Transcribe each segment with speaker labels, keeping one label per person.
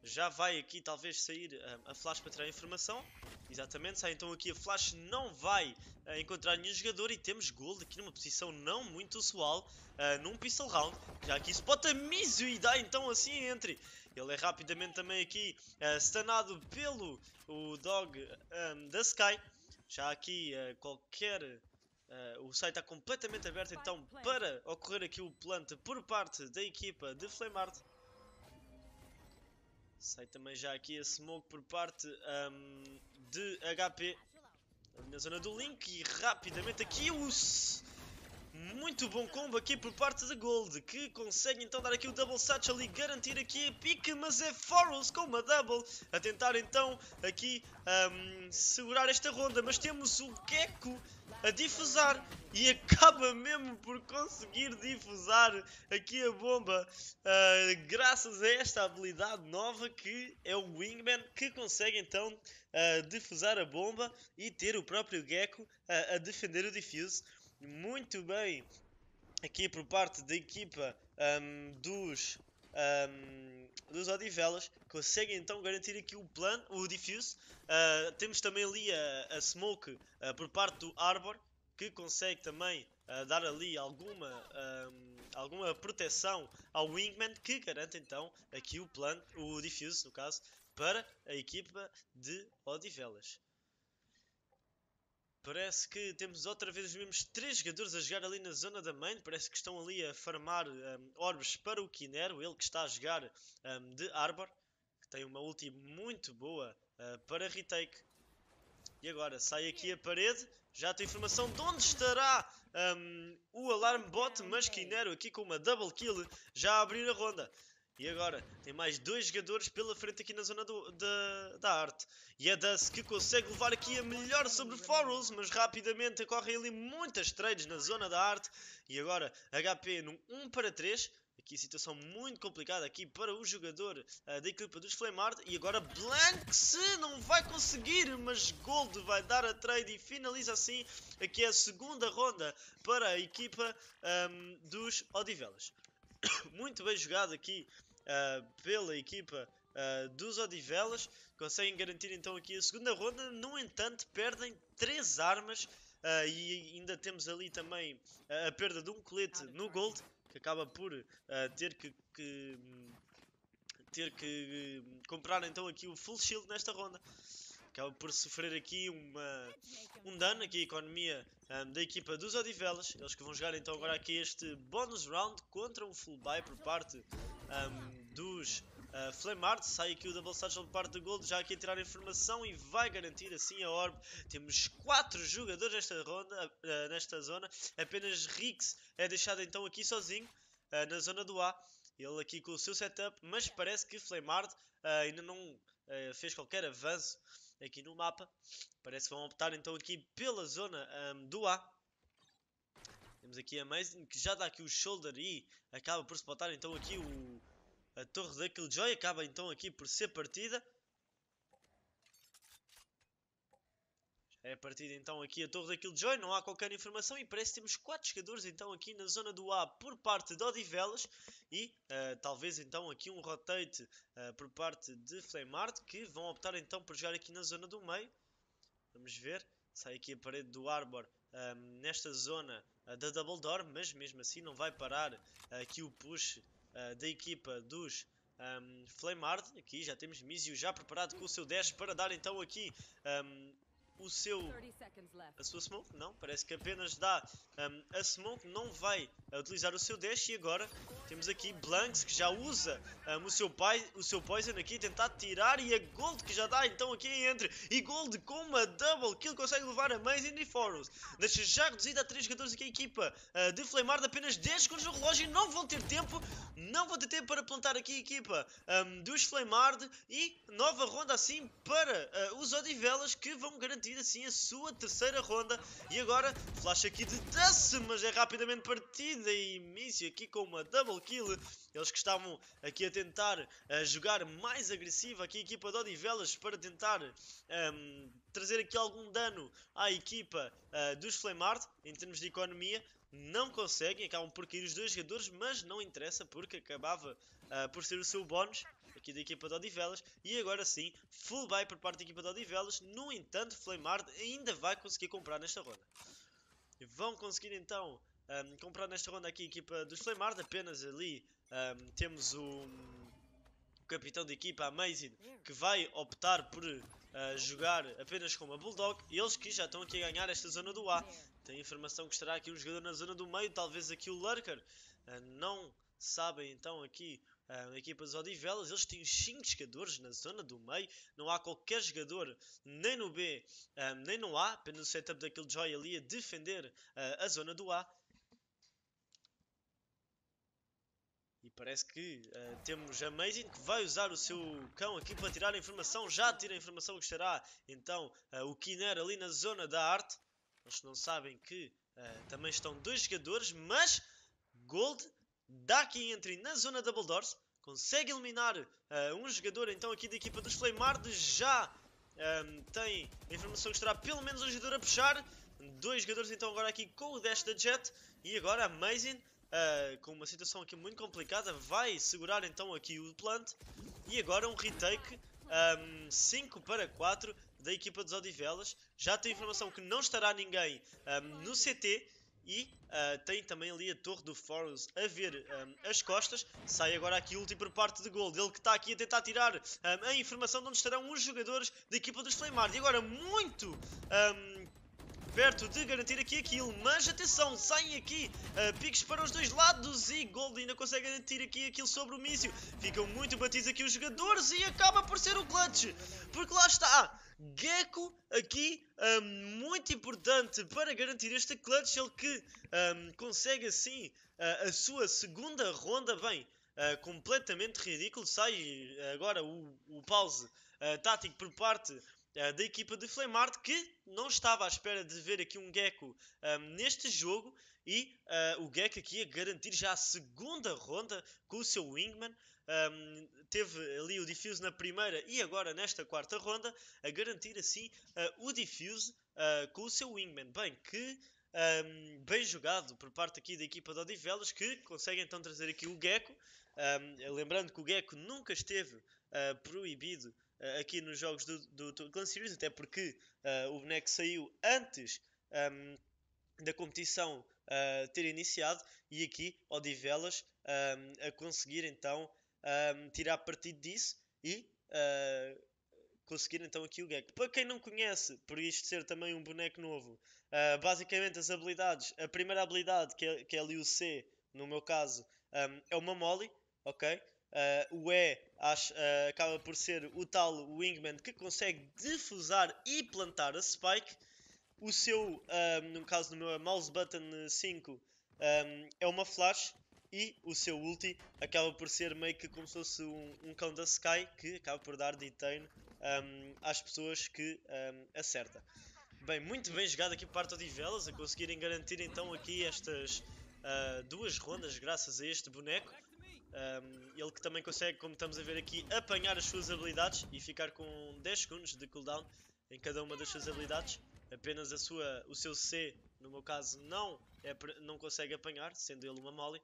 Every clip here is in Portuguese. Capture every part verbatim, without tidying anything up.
Speaker 1: já vai aqui talvez sair um, a flash para tirar a informação. Exatamente, sai então aqui a flash, não vai uh, encontrar nenhum jogador e temos Gold aqui numa posição não muito usual, uh, num pistol round. Já aqui spota Mizu e dá então assim entre. Ele é rapidamente também aqui uh, stunado pelo o dog um, da Sky. Já aqui uh, qualquer... Uh, o site está completamente aberto então para ocorrer aqui o plant por parte da equipa de Flamart. Sai também já aqui a smoke por parte um, de H P na zona do Link e rapidamente aqui o muito bom combo aqui por parte de Gold, que consegue então dar aqui o double satchel e garantir aqui a pique, mas é Forus com uma double a tentar então aqui um, segurar esta ronda, mas temos o Gecko a difusar e acaba mesmo por conseguir difusar aqui a bomba, uh, graças a esta habilidade nova que é o Wingman, que consegue então uh, difusar a bomba e ter o próprio Gecko uh, a defender o defuse. Muito bem aqui por parte da equipa um, dos, um, dos Odivelas. Conseguem então garantir aqui o plano, o defuse. Uh, temos também ali a, a smoke uh, por parte do Arbor, que consegue também uh, dar ali alguma, um, alguma proteção ao Wingman, que garante então aqui o plano, o defuse no caso, para a equipa de Odivelas. Parece que temos outra vez os mesmos três jogadores a jogar ali na zona da main. Parece que estão ali a farmar um, orbes para o Kinero. Ele que está a jogar um, de Arbor, que tem uma ulti muito boa uh, para retake. E agora sai aqui a parede. Já tem informação de onde estará um, o alarm bot. Mas Kinero aqui com uma double kill já a abrir a ronda. E agora tem mais dois jogadores pela frente aqui na zona do, da, da arte. E é Dusk que consegue levar aqui a melhor sobre Forus, mas rapidamente ocorrem ali muitas trades na zona da arte. E agora H P num um para três. Aqui situação muito complicada aqui para o jogador uh, da equipa dos Flamart. E agora Blanks não vai conseguir, mas Gold vai dar a trade e finaliza assim aqui a segunda ronda para a equipa um, dos Odivelas. Muito bem jogado aqui uh, pela equipa uh, dos Odivelas. Conseguem garantir então aqui a segunda ronda. No entanto, perdem três armas uh, e ainda temos ali também uh, a perda de um colete no Gold, que acaba por uh, ter que, que ter que uh, comprar então aqui o full shield nesta ronda. Acaba por sofrer aqui uma, um dano aqui a economia um, da equipa dos Odivelas. Eles que vão jogar então agora aqui este bonus round contra um full buy por parte um, dos uh, Flamart. Sai aqui o double satchel por parte do Gold, já aqui a tirar a informação e vai garantir assim a orb. Temos quatro jogadores nesta ronda, uh, nesta zona. Apenas Rix é deixado então aqui sozinho uh, na zona do A. Ele aqui com o seu setup, mas parece que Flamart uh, ainda não uh, fez qualquer avanço aqui no mapa. Parece que vão optar então aqui pela zona um, do A. Temos aqui a Amazing, que já dá aqui o shoulder e acaba por spotar então aqui o, a torre da Killjoy. Acaba então aqui por ser partida. É a partida então aqui a torre da Killjoy, não há qualquer informação e parece que temos quatro jogadores então aqui na zona do A por parte de Odivelas e uh, talvez então aqui um rotate uh, por parte de Flamart, que vão optar então por jogar aqui na zona do meio. Vamos ver, sai aqui a parede do Arbor um, nesta zona uh, da Double Door, mas mesmo assim não vai parar uh, aqui o push uh, da equipa dos um, Flamart. Aqui já temos Mizu já preparado com o seu dash para dar então aqui um, o seu, a sua smoke. Não, parece que apenas dá um, a smoke, não vai uh, utilizar o seu dash. E agora temos aqui Blanks que já usa um, o, seu pai, o seu poison aqui, tentar tirar, e a Gold que já dá então aqui entre, e Gold com uma double kill consegue levar a Amazing e Forus. Deixa já reduzida a três jogadores aqui a equipa uh, de Flamart, apenas dez segundos no relógio e não vão ter tempo, não vão ter tempo para plantar aqui a equipa um, dos Flamart, e nova ronda assim para uh, os Odivelas, que vão garantir assim a sua terceira ronda. E agora flash aqui de Dust, mas é rapidamente partida e Mizu aqui com uma double kill. Eles que estavam aqui a tentar uh, jogar mais agressivo aqui a equipa de Odivelas para tentar um, trazer aqui algum dano à equipa uh, dos Flamart em termos de economia. Não conseguem, acabam por cair os dois jogadores, mas não interessa porque acabava uh, por ser o seu bónus. aqui da equipa de Odivelas. E agora sim, full buy por parte da equipa de Odivelas. No entanto, Flamard ainda vai conseguir comprar nesta ronda. Vão conseguir então um, comprar nesta ronda aqui a equipa dos Flamard. Apenas ali um, temos o, o capitão da equipa, Amazing, que vai optar por uh, jogar apenas com uma Bulldog. Eles que já estão aqui a ganhar esta zona do A. Tem informação que estará aqui um jogador na zona do meio, talvez aqui o Lurker. Uh, não sabem então aqui uh, a equipa dos Odivelas. Eles têm cinco jogadores na zona do meio. Não há qualquer jogador nem no B um, nem no A. Apenas o setup daquele Joy ali a defender uh, a zona do A. E parece que uh, temos a Amazing que vai usar o seu cão aqui para tirar a informação. Já tira a informação que estará então uh, o Kiner ali na zona da arte. Eles não sabem que uh, também estão dois jogadores, mas Gold dá aqui entre na zona Double Doors. Consegue eliminar uh, um jogador então aqui da equipa dos Flamard. Já um, tem a informação que estará pelo menos um jogador a puxar. Dois jogadores então agora aqui com o dash da Jet. E agora a Amazing, uh, com uma situação aqui muito complicada, vai segurar então aqui o plant. E agora um retake um, cinco para quatro da equipa dos Odivelas. Já tem informação que não estará ninguém um, no C T. E uh, tem também ali a torre do Forus a ver um, as costas. Sai agora aqui o último por parte de Gold. Ele que está aqui a tentar tirar um, a informação de onde estarão os jogadores da equipa dos Flamard. E agora muito um, perto de garantir aqui aquilo. Mas atenção, saem aqui uh, piques para os dois lados. E Gold ainda consegue garantir aqui aquilo sobre o míssil. Ficam muito batidos aqui os jogadores. E acaba por ser o clutch. Porque lá está Gecko aqui, um, muito importante para garantir este clutch. Ele que um, consegue assim uh, a sua segunda ronda. Bem, uh, completamente ridículo. Sai agora o, o pause uh, tático por parte uh, da equipa de Flamard, que não estava à espera de ver aqui um Gecko um, neste jogo. E uh, o Gecko aqui a garantir já a segunda ronda com o seu Wingman. Um, teve ali o Diffuse na primeira e agora nesta quarta ronda a garantir assim uh, o Diffuse uh, com o seu Wingman. Bem, que um, bem jogado por parte aqui da equipa de Odivelas, que consegue então trazer aqui o Gecko. Um, lembrando que o Gecko nunca esteve uh, proibido uh, aqui nos jogos do, do, do Clan Series, até porque uh, o boneco saiu antes um, da competição uh, ter iniciado, e aqui Odivelas um, a conseguir então Um, tirar partido disso e uh, conseguir então aqui o Gecko. Para quem não conhece, por isto ser também um boneco novo, uh, basicamente as habilidades, a primeira habilidade que é, que é ali o C, no meu caso, um, é uma Molly, ok? Uh, o E acho, uh, acaba por ser o tal Wingman que consegue defusar e plantar a Spike. O seu, um, no caso do meu é Mouse Button cinco, um, é uma Flash. E o seu ulti acaba por ser meio que como se fosse um, um cão da Sky, que acaba por dar detain um, às pessoas que um, acerta. Bem, muito bem jogado aqui por parte de Odivelas, a conseguirem garantir então aqui estas uh, duas rondas graças a este boneco. Um, ele que também consegue, como estamos a ver aqui, apanhar as suas habilidades e ficar com dez segundos de cooldown em cada uma das suas habilidades. Apenas a sua, o seu C, no meu caso, não, é, não consegue apanhar, sendo ele uma Molly.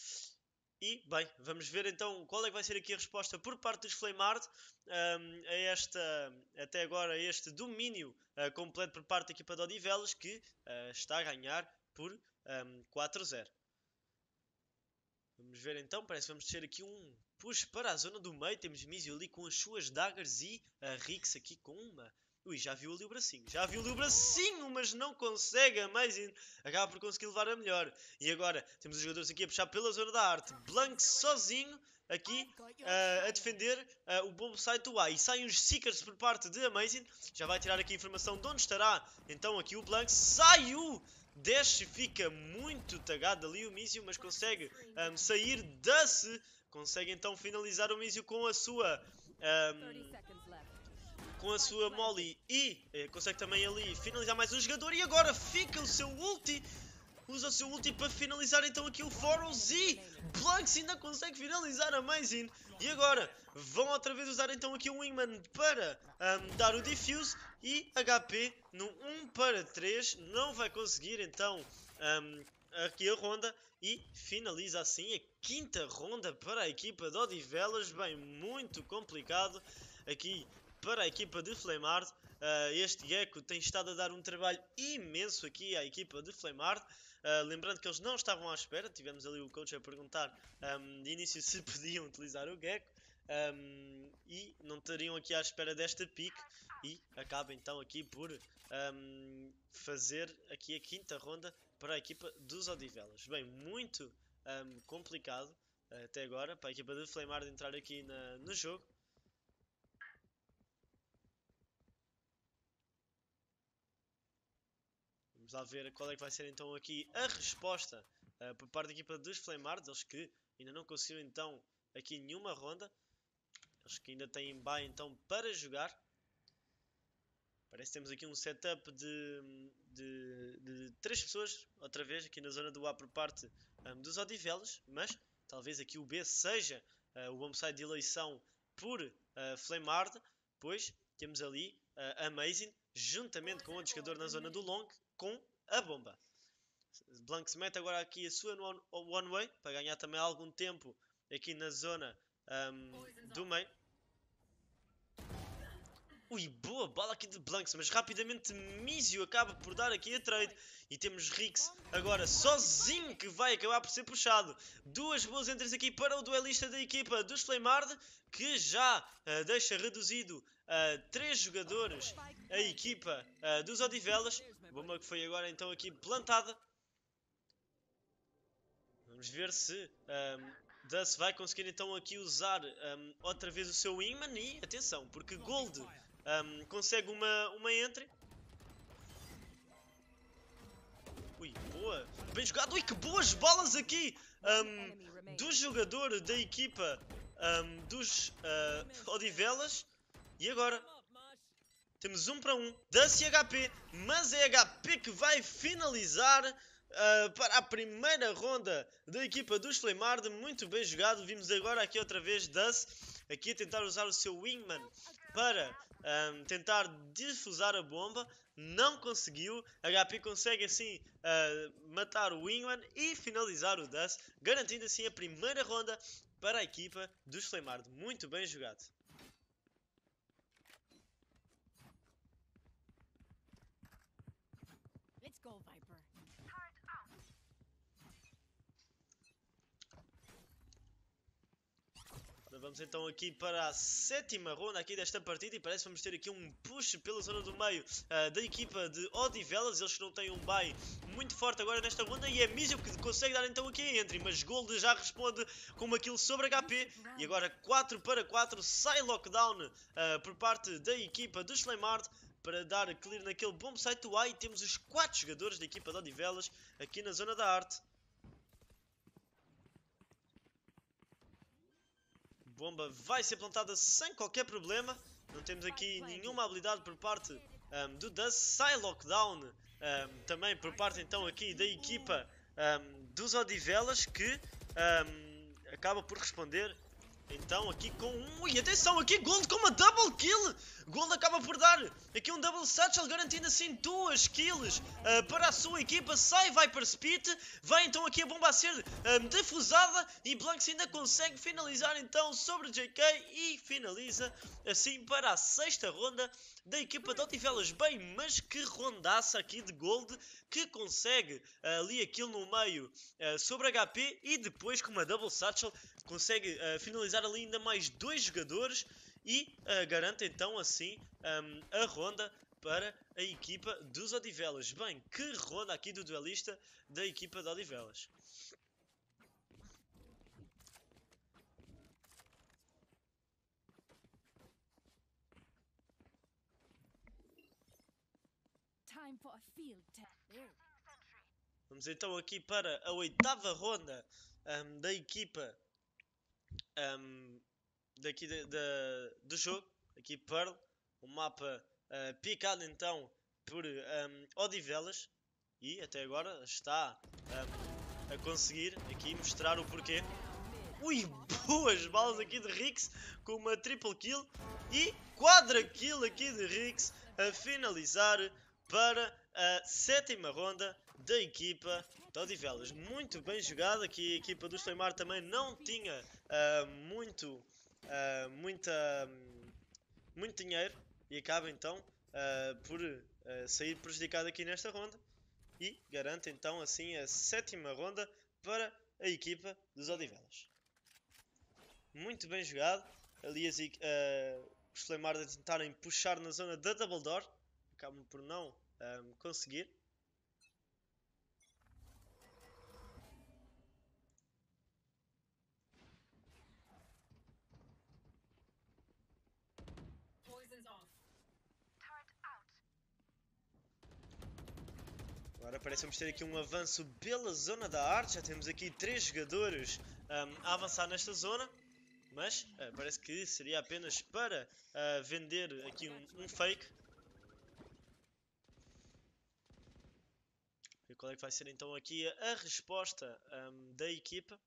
Speaker 1: E, bem, vamos ver então qual é que vai ser aqui a resposta por parte dos Flamard um, a esta, até agora, este domínio uh, completo por parte da equipa de Odivelas, que uh, está a ganhar por um, quatro a zero. Vamos ver então, parece que vamos descer aqui um push para a zona do meio. Temos Mizio ali com as suas daggers e a Rix aqui com uma... Ui, já viu ali o bracinho, já viu ali o bracinho, mas não consegue, a Amazing acaba por conseguir levar a melhor. E agora temos os jogadores aqui a puxar pela zona da arte. Blank sozinho aqui uh, a defender uh, o bom site do A. E saem os Seekers por parte de Amazing. Já vai tirar aqui a informação de onde estará então aqui o Blank. Sai o Dash, fica muito tagado ali o Mizio, mas consegue um, sair da-se. Consegue então finalizar o Mizio com a sua... Um, com a sua Molly e eh, consegue também ali finalizar mais um jogador. E agora fica o seu ulti, usa o seu ulti para finalizar então aqui o Forus. E Blanks ainda consegue finalizar a Amazing. E agora vão outra vez usar então aqui o Wingman para um, dar o Diffuse. E H P no um para três não vai conseguir então um, aqui a ronda e finaliza assim a quinta ronda para a equipa de Odivelas. Bem, muito complicado aqui para a equipa de Flamard. Uh, este Gecko tem estado a dar um trabalho imenso aqui à equipa de Flamard. Uh, lembrando que eles não estavam à espera, tivemos ali o coach a perguntar um, de início se podiam utilizar o Gecko. Um, e não estariam aqui à espera desta pick e acaba então aqui por um, fazer aqui a quinta ronda para a equipa dos Odivelas. Bem, muito um, complicado uh, até agora para a equipa de Flamard entrar aqui na, no jogo. Vamos lá ver qual é que vai ser então aqui a resposta uh, por parte da equipa dos Flamard, eles que ainda não conseguiram então aqui nenhuma ronda. Eles que ainda têm bye então para jogar. Parece que temos aqui um setup de, de, de três pessoas, outra vez aqui na zona do A por parte um, dos Odivelas. Mas talvez aqui o B seja uh, o bombsite de eleição por uh, Flamard. Pois temos ali uh, Amazing juntamente com outro jogador na zona do long com a bomba. Blank se mete agora aqui a sua one, one way para ganhar também algum tempo aqui na zona Um, do meio. Ui, boa bola aqui de Blanks, mas rapidamente Mizio acaba por dar aqui a trade. E temos Rix agora sozinho que vai acabar por ser puxado. Duas boas entrdas aqui para o duelista da equipa dos Flamard, que já uh, deixa reduzido a uh, três jogadores a equipa uh, dos Odivelas. Bomba que foi agora então aqui plantada. Vamos ver se um, Dust vai conseguir então aqui usar um, outra vez o seu Wingman. E atenção, porque Gold um, consegue uma, uma entry. Ui, boa. Bem jogado. Ui, que boas bolas aqui um, do jogador da equipa um, dos uh, Odivelas. E agora temos um para um. Dust e H P. Mas é H P que vai finalizar Uh, para a primeira ronda da equipa dos Flamard. Muito bem jogado. Vimos agora aqui outra vez Dust aqui a tentar usar o seu Wingman para um, tentar difusar a bomba. Não conseguiu. H P consegue assim uh, matar o Wingman e finalizar o Dust, garantindo assim a primeira ronda para a equipa dos Flamard. Muito bem jogado.
Speaker 2: Let's go, Viper.
Speaker 1: Vamos então aqui para a sétima ronda aqui desta partida e parece que vamos ter aqui um push pela zona do meio uh, da equipa de Odivelas. Eles que não têm um buy muito forte agora nesta ronda e é Mizio que consegue dar então aqui a entry, mas Gold já responde com uma kill sobre H P e agora quatro para quatro sai lockdown uh, por parte da equipa dos Flamard para dar clear naquele bom site do A e temos os quatro jogadores da equipa de Odivelas aqui na zona da arte. Bomba vai ser plantada sem qualquer problema. Não temos aqui nenhuma habilidade por parte um, do Dust. Sai lockdown um, também por parte então aqui da equipa um, dos Odivelas, que um, acaba por responder então aqui com um... Ui, atenção aqui, Gold com uma double kill. Gold acaba por dar aqui um double satchel, garantindo assim duas kills uh, para a sua equipa. Sai Viper Speed, vai então aqui a bomba a ser um, defusada e Blanks ainda consegue finalizar então sobre J K e finaliza assim para a sexta ronda da equipa de Odivelas. Bem, mas que rondaça aqui de Gold, que consegue uh, ali a kill no meio uh, sobre H P e depois com uma double satchel consegue uh, finalizar ali ainda mais dois jogadores e uh, garante então assim um, a ronda para a equipa dos Odivelas. Bem, que ronda aqui do duelista da equipa de Odivelas.
Speaker 2: Time for a field test.
Speaker 1: Vamos então aqui para a oitava ronda um, da equipa um, daqui de, de, do jogo. Aqui Pearl, o mapa uh, picado então por um, Odivelas e até agora está um, a conseguir aqui mostrar o porquê. Ui, boas balas aqui de Rix com uma triple kill e quadra kill aqui de Rix a finalizar para a sétima ronda da equipa de Odivelas. Muito bem jogado. Aqui a equipa do Slamar também não tinha uh, muito, uh, muita, um, muito dinheiro. E acaba então uh, por uh, sair prejudicado aqui nesta ronda. E garante então assim a sétima ronda para a equipa dos Odivelas. Muito bem jogado. Ali as, uh, os Flamard a tentarem puxar na zona da Double Door. Acabam por não um, conseguir. Agora parecemos ter aqui um avanço pela zona da arte. Já temos aqui três jogadores um, a avançar nesta zona. Mas uh, parece que seria apenas para uh, vender aqui um, um fake. E qual é que vai ser então aqui a, a resposta um, da equipa?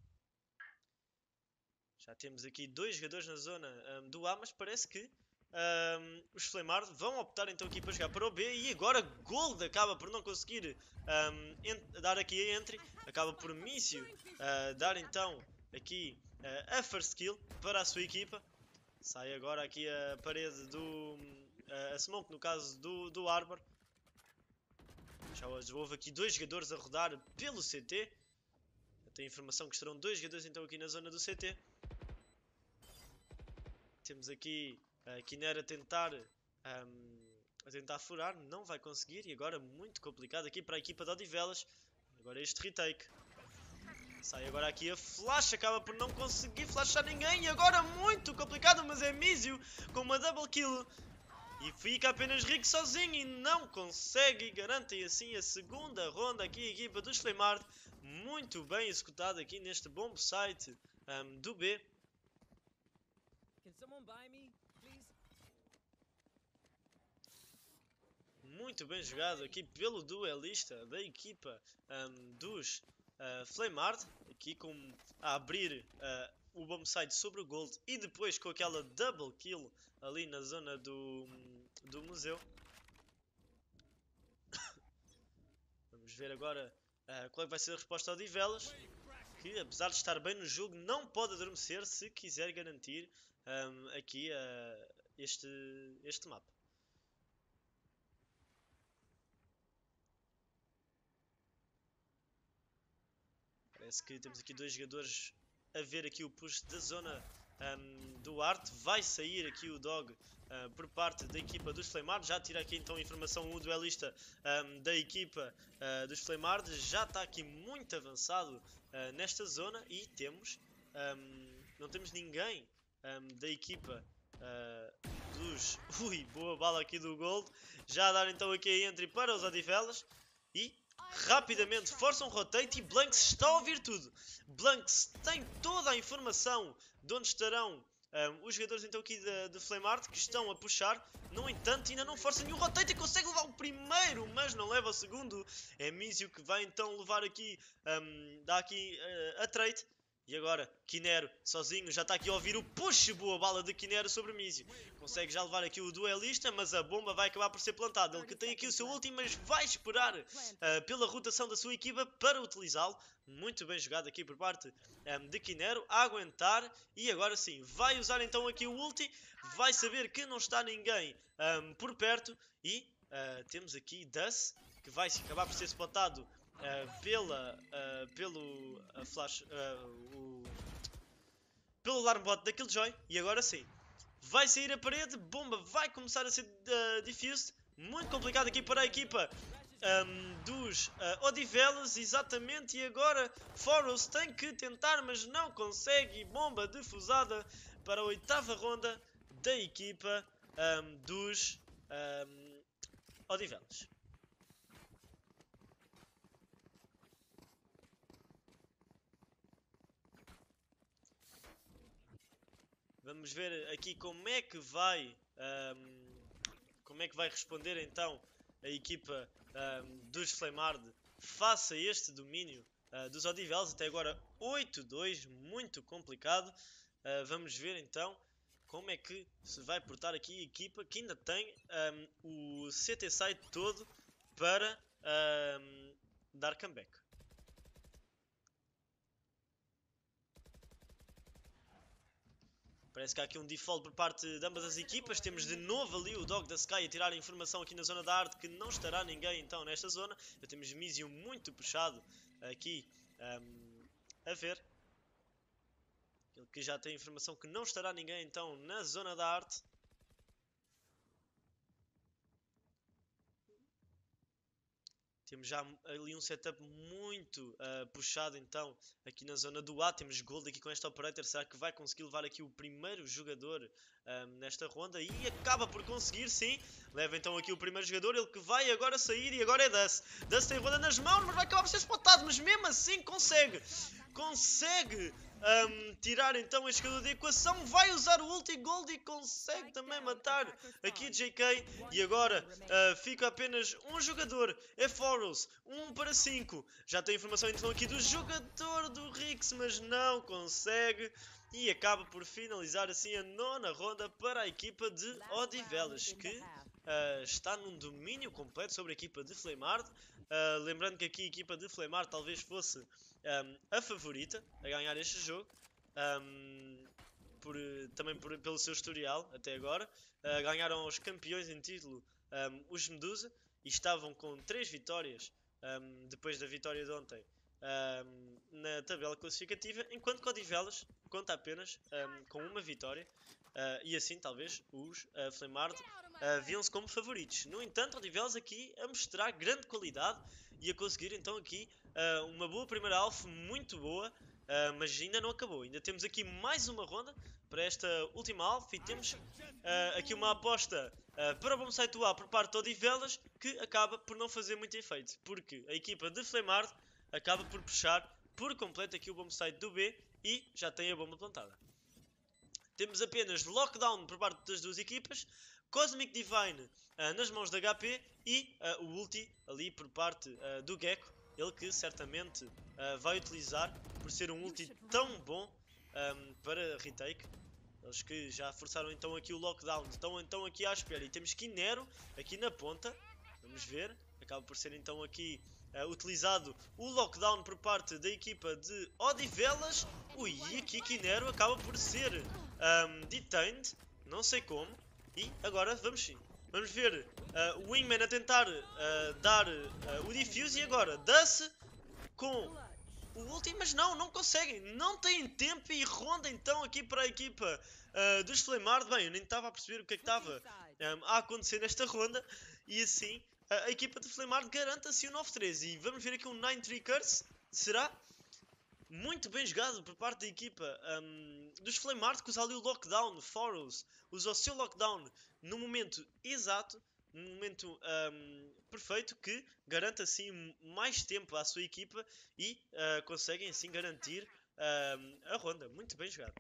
Speaker 1: Já temos aqui dois jogadores na zona um, do A, mas parece que um, os Flamard vão optar então aqui para jogar para o B. E agora Gold acaba por não conseguir um, dar aqui a entry. Acaba por Mício uh, dar então aqui uh, a first kill para a sua equipa. Sai agora aqui a parede do... Uh, a smoke no caso do, do Arbor. Já houve aqui dois jogadores a rodar pelo C T. Tem informação que estarão dois jogadores então aqui na zona do C T. Temos aqui a Kiner a tentar, um, a tentar furar, não vai conseguir. E agora muito complicado aqui para a equipa de Odivelas. Agora este retake. Sai agora aqui a flash, acaba por não conseguir flashar ninguém. E agora muito complicado, mas é Mício com uma double kill. E fica apenas Rick sozinho e não consegue. E garantem assim a segunda ronda aqui a equipa dos Flamard. Muito bem executada aqui neste bomb site um, do B. Muito bem jogado aqui pelo duelista da equipa um, dos uh, Flamard. Aqui com, a abrir uh, o bomb site sobre o Gold. E depois com aquela double kill ali na zona do, do museu. Vamos ver agora uh, qual é que vai ser a resposta ao Odivelas. Que apesar de estar bem no jogo não pode adormecer se quiser garantir um, aqui uh, este, este mapa. Parece que temos aqui dois jogadores a ver aqui o push da zona um, do Art. Vai sair aqui o Dog uh, por parte da equipa dos Flamard. Já tira aqui então a informação o duelista um, da equipa uh, dos Flamard. Já está aqui muito avançado uh, nesta zona e temos, um, não temos ninguém um, da equipa uh, dos... Ui, boa bala aqui do Gold. Já a dar então aqui a entry para os Odivelas e... rapidamente forçam um rotate e Blanks está a ouvir tudo. Blanks tem toda a informação de onde estarão um, os jogadores então aqui de, de Flamard que estão a puxar. No entanto ainda não força nenhum rotate e consegue levar o primeiro, mas não leva o segundo. É Mício que vai então levar aqui, um, dá aqui uh, a trade. E agora, Kinero, sozinho, já está aqui a ouvir o push. Boa bala de Kinero sobre Mício. Consegue já levar aqui o duelista, mas a bomba vai acabar por ser plantada. Ele que tem aqui o seu último, mas vai esperar uh, pela rotação da sua equipa para utilizá-lo. Muito bem jogado aqui por parte um, de Kinero. A aguentar. E agora sim, vai usar então aqui o ulti. Vai saber que não está ninguém um, por perto. E uh, temos aqui Dus, que vai acabar por ser spotado Uh, pela, uh, pelo uh, flash, uh, o, pelo alarm bot da Killjoy. E agora sim, vai sair a parede, bomba vai começar a ser uh, diffused. Muito complicado aqui para a equipa um, dos uh, Odivelas, exatamente. E agora Foros tem que tentar, mas não consegue. Bomba defusada para a oitava ronda da equipa um, dos um, Odivelas. Vamos ver aqui como é que vai um, como é que vai responder então a equipa um, dos Flamard face a este domínio uh, dos Odivelas. Até agora oito a dois, muito complicado. Uh, vamos ver então como é que se vai portar aqui a equipa que ainda tem um, o C T site todo para um, dar comeback. Parece que há aqui um default por parte de ambas as equipas. Temos de novo ali o Dog da Sky a tirar a informação aqui na zona da arte que não estará ninguém então nesta zona. Já temos Mizio muito puxado aqui um, a ver. Ele que já tem informação que não estará ninguém então na zona da arte. Temos já ali um setup muito uh, puxado então aqui na zona do A. Temos Gold aqui com esta Operator. Será que vai conseguir levar aqui o primeiro jogador um, nesta ronda? E acaba por conseguir, sim. Leva então aqui o primeiro jogador. Ele que vai agora sair e agora é Dust. Dust tem ronda nas mãos, mas vai acabar por ser spotado. Mas mesmo assim consegue. Consegue um, tirar então este jogador da equação. Vai usar o ulti Gold e consegue também matar aqui J K. E agora uh, fica apenas um jogador. É Foros, um para cinco. Já tem informação então aqui do jogador do Rix, mas não consegue. E acaba por finalizar assim a nona ronda para a equipa de Odivelas, que uh, está num domínio completo sobre a equipa de Flamard. Uh, lembrando que aqui a equipa de Flamard talvez fosse um, a favorita a ganhar este jogo. Um, por, também por, pelo seu historial até agora. Uh, ganharam os campeões em título, um, os Medusa. E estavam com três vitórias um, depois da vitória de ontem um, na tabela classificativa, enquanto que Odivelas conta apenas um, com uma vitória uh, e assim talvez os uh, Flamard uh, viam-se como favoritos. No entanto, Odivelas aqui a mostrar grande qualidade e a conseguir então aqui uh, uma boa primeira alfa, muito boa, uh, mas ainda não acabou. Ainda temos aqui mais uma ronda para esta última alfa e temos uh, aqui uma aposta uh, para o bombsite do A por parte de Odivelas, que acaba por não fazer muito efeito, porque a equipa de Flamard acaba por puxar por completo aqui o bombsite do B e já tem a bomba plantada. Temos apenas lockdown por parte das duas equipas, Cosmic Divine uh, nas mãos da H P e uh, o ulti ali por parte uh, do Gecko, ele que certamente uh, vai utilizar por ser um ulti tão bom um, para retake. Eles que já forçaram então aqui o lockdown, estão então aqui à espera. E temos Kinero aqui na ponta, vamos ver, acaba por ser então aqui uh, utilizado o lockdown por parte da equipa de Odivelas. Ui, e aqui Kinero acaba por ser um, detained, não sei como. E agora vamos sim, vamos ver uh, o Wingman a tentar uh, dar uh, o defuse e agora dá-se com o último, mas não, não conseguem, não têm tempo e ronda então aqui para a equipa uh, dos Flamard. Bem, eu nem estava a perceber o que é que estava um, a acontecer nesta ronda e assim uh, a equipa de Flamard garante assim o nove três e vamos ver aqui um nine três Curse. Será muito bem jogado por parte da equipa um, dos Flamard, que usa ali o lockdown. Foros usa o seu lockdown no momento exato, no momento um, perfeito, que garante assim mais tempo à sua equipa e uh, conseguem assim garantir um, a ronda. Muito bem jogado.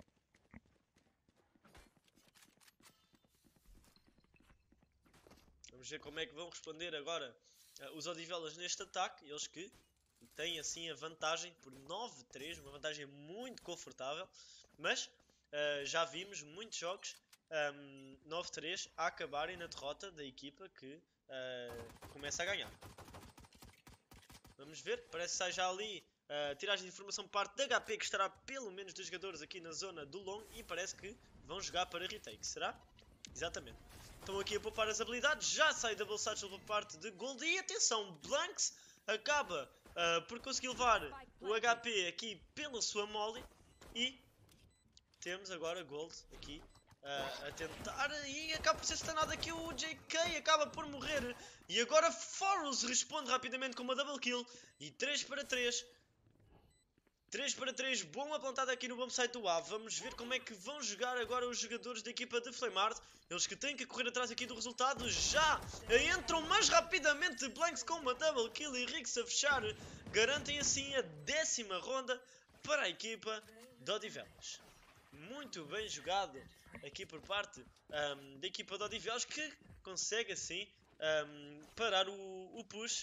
Speaker 1: Vamos ver como é que vão responder agora uh, os Odivelas neste ataque. Eles que têm assim a vantagem por nove três, uma vantagem muito confortável, mas uh, já vimos muitos jogos um, nove três a acabarem na derrota da equipa que uh, começa a ganhar. Vamos ver, parece que sai já ali uh, tiragem de informação por parte da H P, que estará pelo menos dos jogadores aqui na zona do long e parece que vão jogar para retake, será? Exatamente. Estão aqui a poupar as habilidades, já sai Double Satchel por parte de Gold e atenção, Blanks acaba uh, por conseguir levar o H P aqui pela sua molly e temos agora Gold aqui uh, a tentar e acaba por ser stunado aqui o J K, acaba por morrer e agora Foros responde rapidamente com uma double kill e três para três. três para três, bomba plantada aqui no bombsite do A. Vamos ver como é que vão jogar agora os jogadores da equipa de Flamard. Eles que têm que correr atrás aqui do resultado. Já entram mais rapidamente Blanks com uma double kill e Rix a fechar. Garantem assim a décima ronda para a equipa de Odivelas. Muito bem jogado aqui por parte um, da equipa de Odivelas, que consegue assim um, parar o, o push.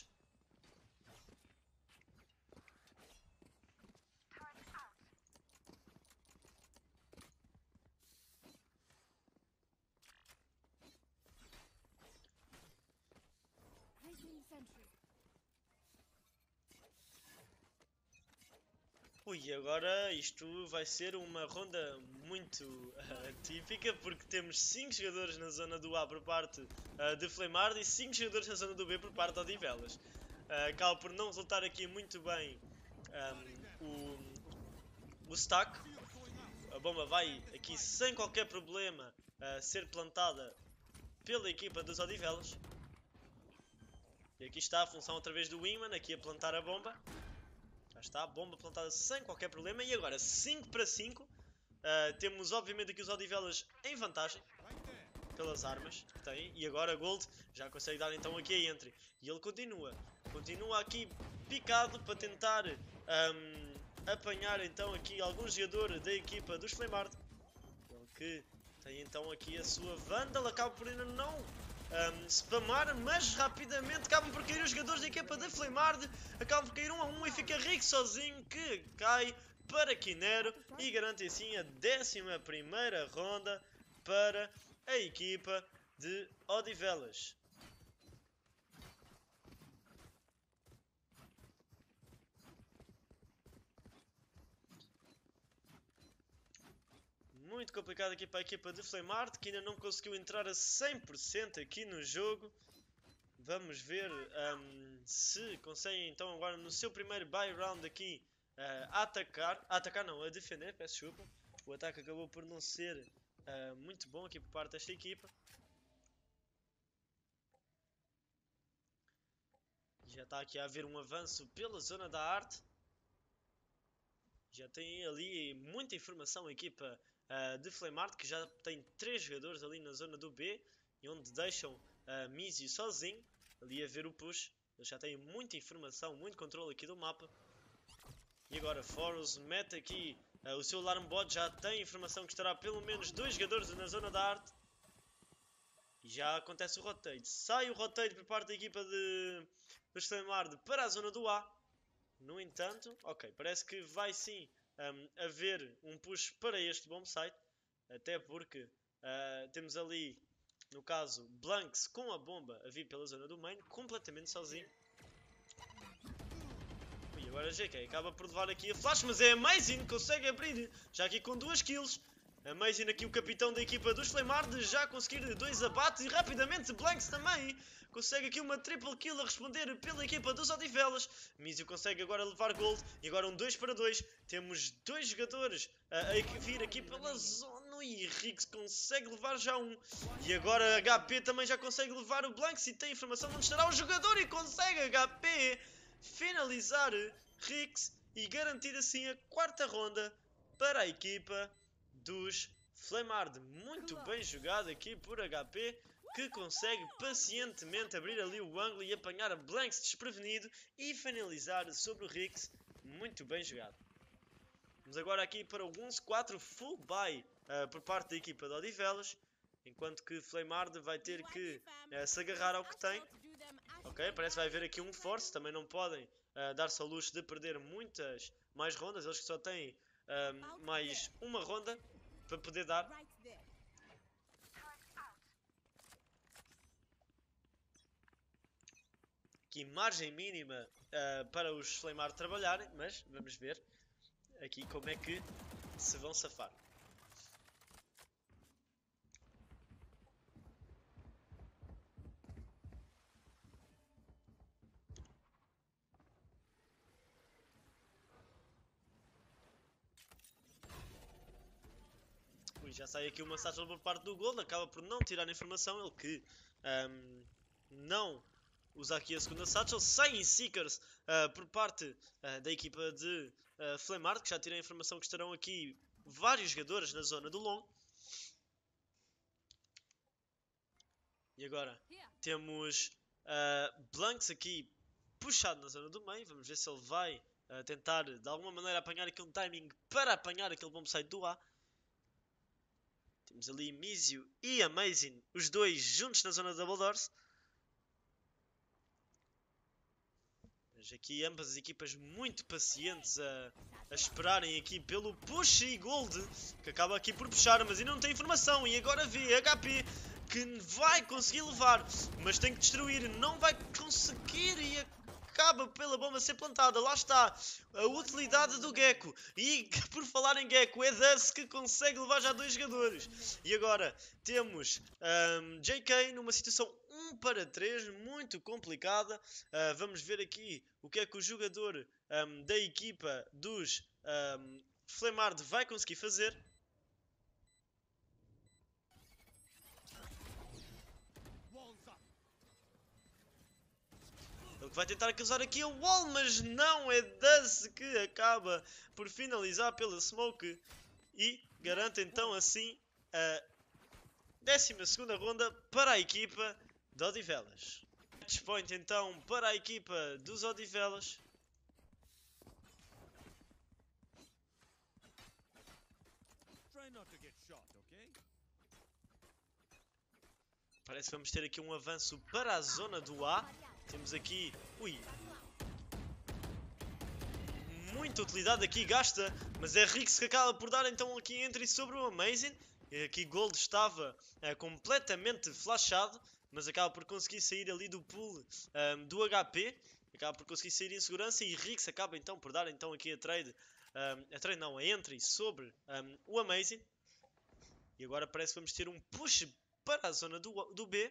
Speaker 1: Ui, Ui, agora isto vai ser uma ronda muito uh, típica, porque temos cinco jogadores na zona do A por parte uh, de Flamard e cinco jogadores na zona do B por parte de Odivelas. Uh, acaba por não resultar aqui muito bem um, o, o stack. A bomba vai aqui sem qualquer problema uh, ser plantada pela equipa dos Odivelas. E aqui está a função através do Wingman, aqui a plantar a bomba. Já está, a bomba plantada sem qualquer problema. E agora cinco para cinco. Uh, temos obviamente aqui os Odivelas em vantagem. Pelas armas que têm. E agora Gold já consegue dar então aqui a entry. E ele continua. Continua aqui picado para tentar um, apanhar então aqui algum jogador da equipa dos Flamard. Ele que tem então aqui a sua Vandal. Acaba por ainda não um, spamar, mas rapidamente acabam por cair os jogadores da equipa da Flamard. Acabam por cair um a um e fica Rick sozinho, que cai para Quinero e garante assim a décima primeira ronda para a equipa de Odivelas. Muito complicado aqui para a equipa de Flamard, que ainda não conseguiu entrar a cem por cento aqui no jogo. Vamos ver um, se conseguem então agora no seu primeiro buy round aqui uh, a atacar. A atacar não, a defender, peço desculpa. O ataque acabou por não ser uh, muito bom aqui por parte desta equipa. Já está aqui a haver um avanço pela zona da arte. Já tem ali muita informação a equipa uh, de Flamard, que já tem três jogadores ali na zona do B, e onde deixam uh, Mizio sozinho, ali a ver o push. Eles já têm muita informação, muito controle aqui do mapa. E agora Forus mete aqui uh, o seu alarm bot, já tem informação que estará pelo menos dois jogadores na zona da arte. E já acontece o rotate. Sai o rotate por parte da equipa de, dos Flamard para a zona do A. No entanto, ok, parece que vai sim um, haver um push para este bomb site. Até porque uh, temos ali, no caso, Blanks com a bomba a vir pela zona do main, completamente sozinho. E agora G K acaba por levar aqui a flash, mas é Amazing que consegue abrir, já aqui com duas kills. Amazing aqui o capitão da equipa dos Flamard, já conseguir dois abates e rapidamente Blanks também consegue aqui uma triple kill a responder pela equipa dos Odivelas. Mizio consegue agora levar gold e agora um dois para dois. Temos dois jogadores a, a vir aqui pela zona e Rix consegue levar já um. E agora H P também já consegue levar o Blanks e tem informação de onde estará o jogador e consegue H P finalizar Rix e garantir assim a quarta ronda para a equipa dos Flamard. Muito bem jogado aqui por H P, que consegue pacientemente abrir ali o ângulo e apanhar a Blanks desprevenido e finalizar sobre o Rix. Muito bem jogado. Vamos agora aqui para o onze quatro full buy uh, por parte da equipa de Odivelas, enquanto que Flamard vai ter que uh, se agarrar ao que tem. Ok, parece que vai haver aqui um force, também não podem uh, dar-se ao luxo de perder muitas mais rondas, eles que só têm uh, mais uma ronda para poder dar. Aqui margem mínima uh, para os Flamard trabalharem, mas vamos ver aqui como é que se vão safar. Ui, já sai aqui uma satchel por parte do Gold, acaba por não tirar a informação, ele que um, não usa aqui a segunda satchel. Saem Seekers uh, por parte uh, da equipa de uh, Flamard, que já tirei a informação que estarão aqui vários jogadores na zona do long. E agora temos uh, Blanks aqui puxado na zona do meio. Vamos ver se ele vai uh, tentar de alguma maneira apanhar aqui um timing para apanhar aquele bomb site do A. Temos ali Mizio e Amazing, os dois juntos na zona da Double Doors. Mas aqui ambas as equipas muito pacientes a, a esperarem aqui pelo push e Gold, que acaba aqui por puxar, mas ainda não tem informação. E agora vê H P que vai conseguir levar, mas tem que destruir, não vai conseguir e acaba pela bomba ser plantada. Lá está a utilidade do Gecko. E por falar em Gecko, é Dusk que consegue levar já dois jogadores. E agora temos um, J K numa situação um para três, muito complicada. Uh, vamos ver aqui o que é que o jogador um, da equipa dos um, Flamard vai conseguir fazer. Ele vai tentar causar aqui a wall, mas não, é Dusk que acaba por finalizar pela smoke e garante então assim a décima segunda ronda para a equipa de Odivelas. Match point então para a equipa dos Odivelas. Parece que vamos ter aqui um avanço para a zona do A. Temos aqui... Ui. Muita utilidade aqui gasta, mas é Rix que acaba por dar então aqui entry sobre o Amazing. E aqui Gold estava uh, completamente flashado, mas acaba por conseguir sair ali do pool um, do H P. Acaba por conseguir sair em segurança e Rix acaba então por dar então aqui a trade. Um, a trade não, a entry sobre um, o Amazing. E agora parece que vamos ter um push para a zona do, do B.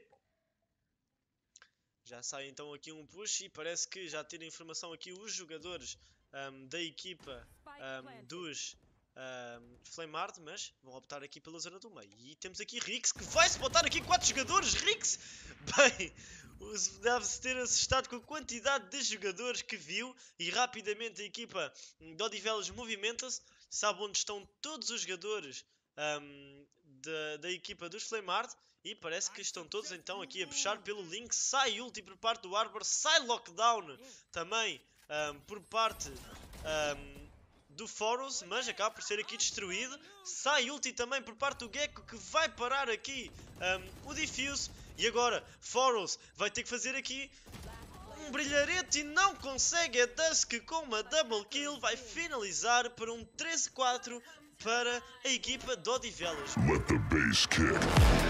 Speaker 1: Já sai então aqui um push e parece que já tem informação aqui os jogadores um, da equipa um, dos um, Flamard, mas vão optar aqui pela zona do meio. E temos aqui Rix que vai se botar aqui quatro jogadores. Rix, bem, deve-se ter assustado com a quantidade de jogadores que viu e rapidamente a equipa de Odivelas movimenta-se. Sabe onde estão todos os jogadores um, da, da equipa dos Flamard. E parece que estão todos então aqui a puxar pelo Link. Sai ulti por parte do Arbor. Sai lockdown também um, por parte um, do Foros. Mas acaba por ser aqui destruído. Sai ulti também por parte do Gecko, que vai parar aqui um, o Diffuse. E agora Foros vai ter que fazer aqui um brilharete e não consegue. A Dusk com uma double kill vai finalizar para um treze a quatro para a equipa de Odivelas.
Speaker 3: Let the bass kick.